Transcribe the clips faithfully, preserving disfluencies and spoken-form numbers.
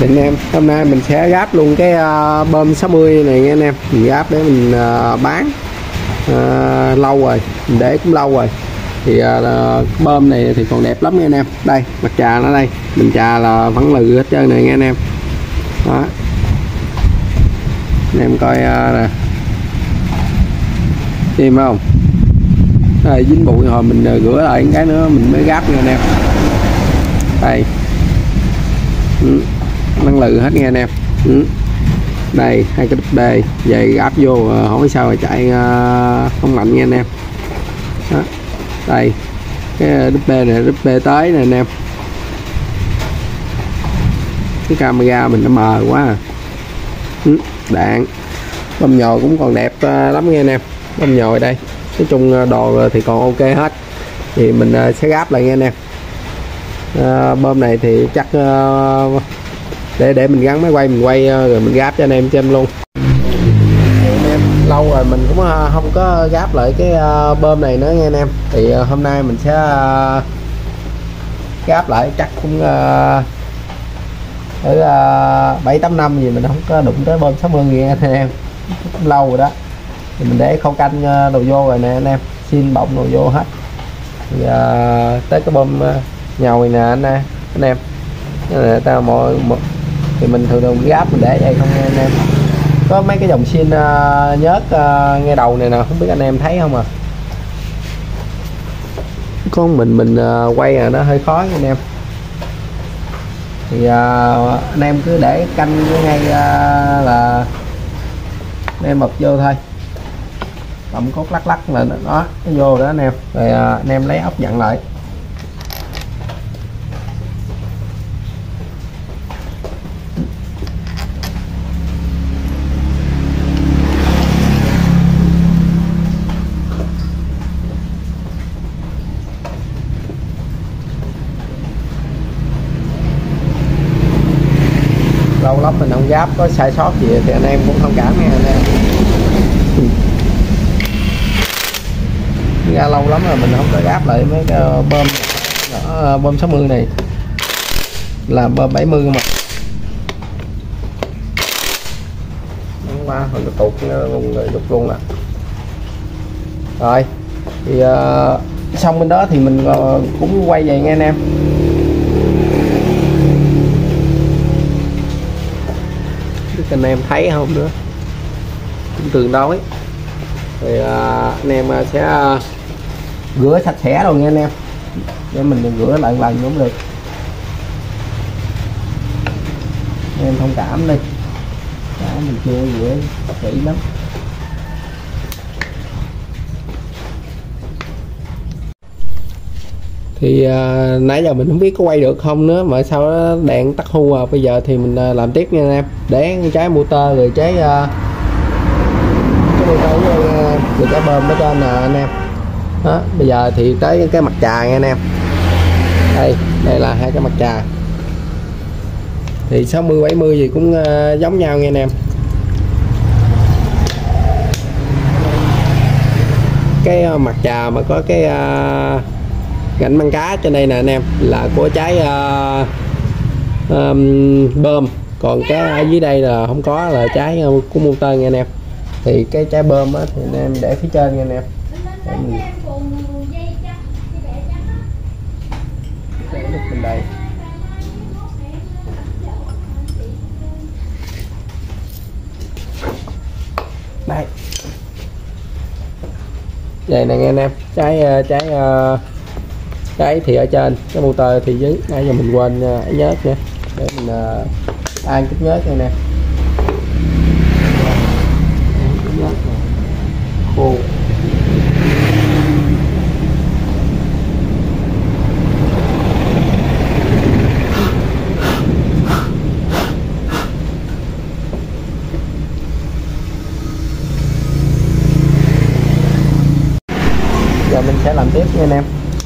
anh em, hôm nay mình sẽ gáp luôn cái uh, bơm sáu mươi này nha anh em. Mình gáp để mình uh, bán uh, lâu rồi, mình để cũng lâu rồi. Thì uh, bơm này thì còn đẹp lắm nha anh em. Đây, mặt trà nó đây, mình trà là vẫn lừ hết trơn này nha anh em. Đó, anh em coi uh, nè, xem phải không? Đây, dính bụi rồi mình uh, rửa lại cái nữa mình mới gáp nha anh em. Đây, ừ, năng lừ hết nha anh em. Ừ. Đây hai cái đúp bê về áp vô hỏi sao mà chạy uh, không mạnh nha anh em. Đó. Đây cái đúp bê này, đúp bê tới nè anh em. Cái camera mình nó mờ quá à. Ừ. Đạn bơm nhồi cũng còn đẹp uh, lắm nha anh em. Bơm nhồi đây, nói chung đồ thì còn ok hết, thì mình uh, sẽ gáp lại nha anh em. Uh, bơm này thì chắc uh, để để mình gắn máy quay mình quay uh, rồi mình gáp cho anh em xem luôn. Anh em lâu rồi mình cũng uh, không có gáp lại cái uh, bơm này nữa nha anh em. Thì uh, hôm nay mình sẽ uh, gáp lại, chắc cũng uh, ở uh, bảy tám năm gì mình không có đụng tới bơm sáu mươi nha anh em. Cũng lâu rồi đó. Thì mình để khâu canh uh, đồ vô rồi nè anh em, xin bọng đồ vô hết. Thì uh, tới cái bơm uh, nhồi nè anh anh em, này, ta mọi, mọi thì mình thường thường gáp mình để vậy không nha anh em. Có mấy cái dòng xin uh, nhớt uh, ngay đầu này nè, không biết anh em thấy không à. Có mình mình uh, quay à, nó hơi khó nha anh em. Thì uh, anh em cứ để canh ngay uh, là anh em bật vô thôi, bấm cốt lắc lắc là nó, nó vô đó anh em. Rồi uh, anh em lấy ốc dặn lại. Lâu lắm mình không gáp, có sai sót gì thì anh em cũng thông cảm nha anh em. Ra lâu lắm rồi mình không có gáp lại mấy cái bơm nhỏ, bơm sáu mươi này là bơm bảy mươi mà qua hồi nó tụt luôn rồi, đục luôn à. Rồi thì uh, xong bên đó thì mình uh, cũng quay về nha anh em. Anh em thấy không nữa, cũng tương đối. Thì uh, anh em uh, sẽ uh, rửa sạch sẽ rồi nha anh em, để mình đừng rửa lại lần cũng được. Anh em thông cảm đi, đã mình chưa rửa kỹ lắm. Thì uh, nãy giờ mình không biết có quay được không nữa, mà sau đó đèn tắt hưu à. Bây giờ thì mình uh, làm tiếp nha anh em. Để cái trái motor rồi trái uh, cái motor với uh, trái bơm ở trên nè anh em. Đó, bây giờ thì tới cái mặt trà nha anh em. Đây, đây là hai cái mặt trà. Thì sáu mươi bảy mươi gì cũng uh, giống nhau nha anh em. Cái uh, mặt trà mà có cái uh, gạnh măng cá trên đây nè anh em là của trái uh, um, bơm, còn cái ở dưới đây là không có, là trái uh, của motor nha anh em. Thì cái trái bơm á thì anh em để phía trên nha anh em. Để mình để bên đây. Đây, vậy nè nghe anh em, trái trái uh, cái thì ở trên, cái motor thì dưới. Nãy giờ mình quên ấy nhớt nha, để mình uh, ăn chút nhớt nha nè. Nhớt khô. Giờ mình sẽ làm tiếp nha anh em.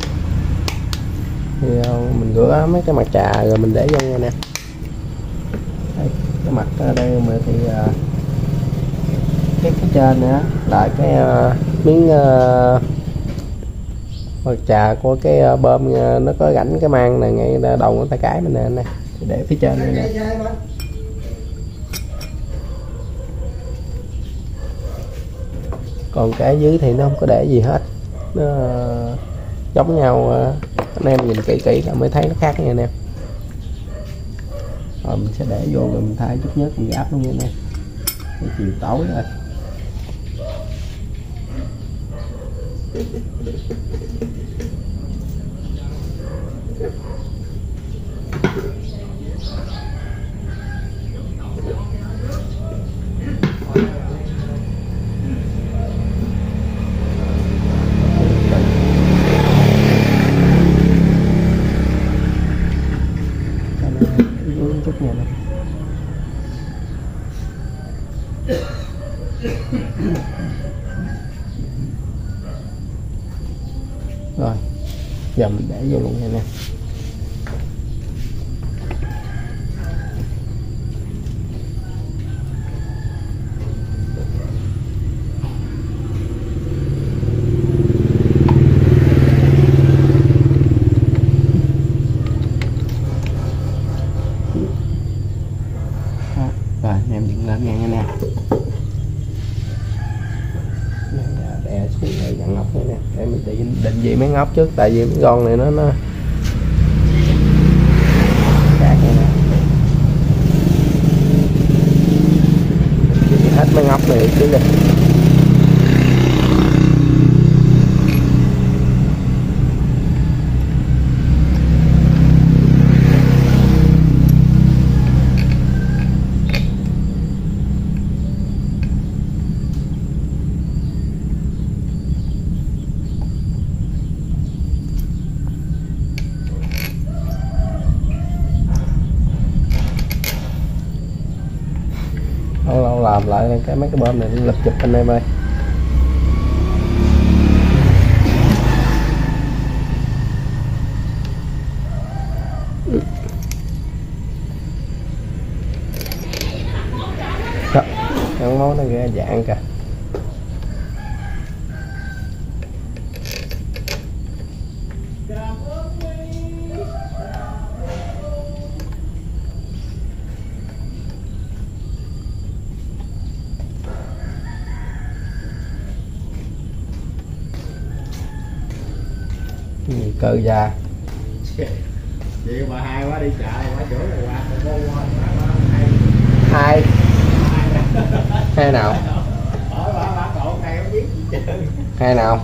Thì mình rửa mấy cái mặt trà rồi mình để vô nha nè. Đây, cái mặt ở đây mà thì uh, cái phía trên nữa là cái uh, miếng uh, mặt trà của cái uh, bơm uh, nó có rãnh cái mang này ngay đầu của tay cái mình nè anh này. Thì để phía trên này nè. còn cái dưới thì nó không có để gì hết, nó giống nhau. Anh em nhìn kỹ kỹ là mới thấy nó khác nha anh em. Rồi mình sẽ để vô rồi mình thay chút nhất mình áp luôn nha anh em. Chiều tối rồi. Chút nha nè. Rồi giờ mình để vô luôn nha nè. Rồi anh em dựng lên nha anh em. Đè xuống đây dặn ngọc này nè, để mình định, định vị mấy ngóc trước, tại vì mấy con này nó nó khác này nè. Hết mấy ngóc này chứ đi. Lâu lâu làm lại cái mấy cái bơm này nó lật chụp anh em ơi. Đó, cái món nó ra dạng kìa. Cơ già chị bà hai quá đi chợ quá chỗ này qua hai hai nào hỏi bà bà cậu này không biết hai nào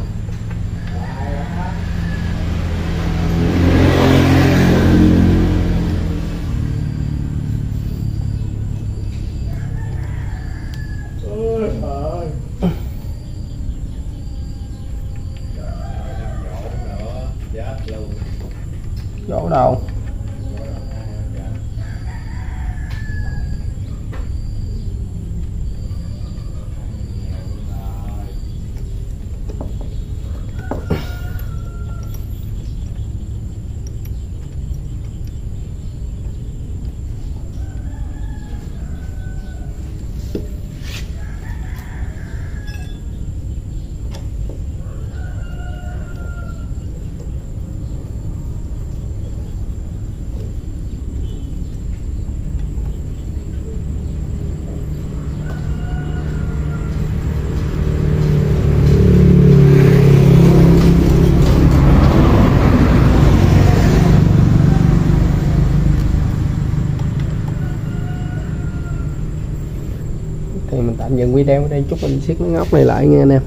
ôi trời chỗ đâu thì mình tạm dừng video ở đây, chúc mình siết mấy ngóc này lại nha anh em.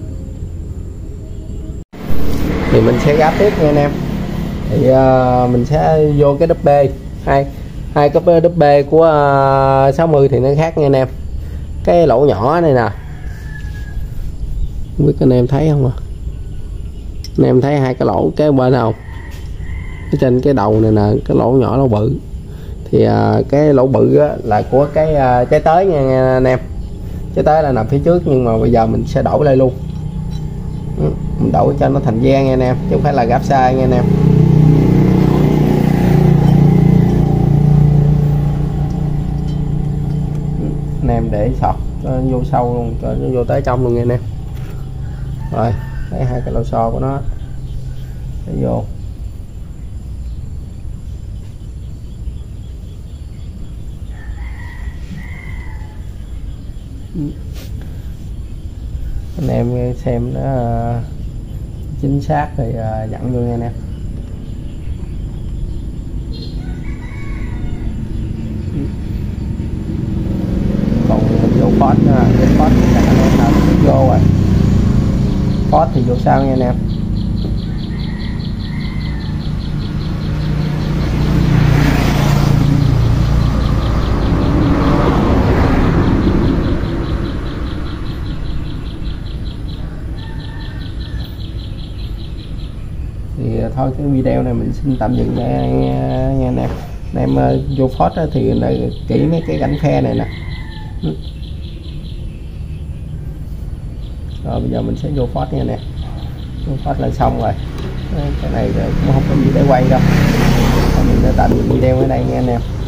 Thì mình sẽ gáp tiếp nha anh em. Thì uh, mình sẽ vô cái đúp B hai hai cái đúp B của uh, sáu mươi thì nó khác nha anh em. Cái lỗ nhỏ này nè, không biết anh em thấy không à? Anh em thấy hai cái lỗ kế bên không? Ở trên cái đầu này nè, cái lỗ nhỏ lỗ bự thì uh, cái lỗ bự á, là của cái uh, trái tới nha, nha anh em. Trái tới là nằm phía trước, nhưng mà bây giờ mình sẽ đổi lại luôn. Ừ, mình đổi cho nó thành gian nha anh em, chứ không phải là gáp sai nha anh em. Anh em để sọt cho nó vô sâu luôn, cho nó vô tới trong luôn nha anh em. Rồi lấy hai cái lỗ xo của nó để vô. anh em xem nó uh, chính xác thì uh, dặn vô nha anh em. Còn vô Ford nữa, cái Ford thì chắc anh em nào biết vô rồi. Ford thì vô sau nha anh em. Thì thôi cái video này mình xin tạm dừng nha, nha, nha anh em. Anh em uh, vô Ford thì này, kỹ mấy cái gánh phe này nè. Rồi bây giờ mình sẽ vô Ford nha nè. Vô Ford là xong rồi. Cái này cũng không có gì để quay đâu. Mình tạm dừng video ở đây nha anh em.